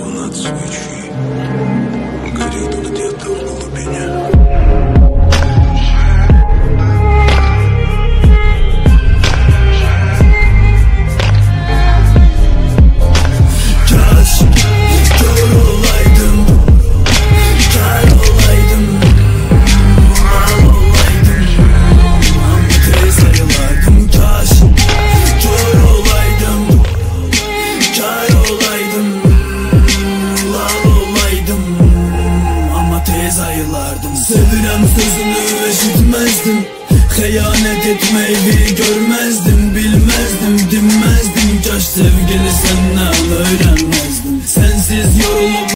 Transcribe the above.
фанат свечи, горит где-то в глубине. Sevirem sözünü eşitmezdim, xəyanət etmeyi görmezdim, bilmezdim, dinmezdim. Kaş sevgili senden öğrenmezdim. Sensiz yorulup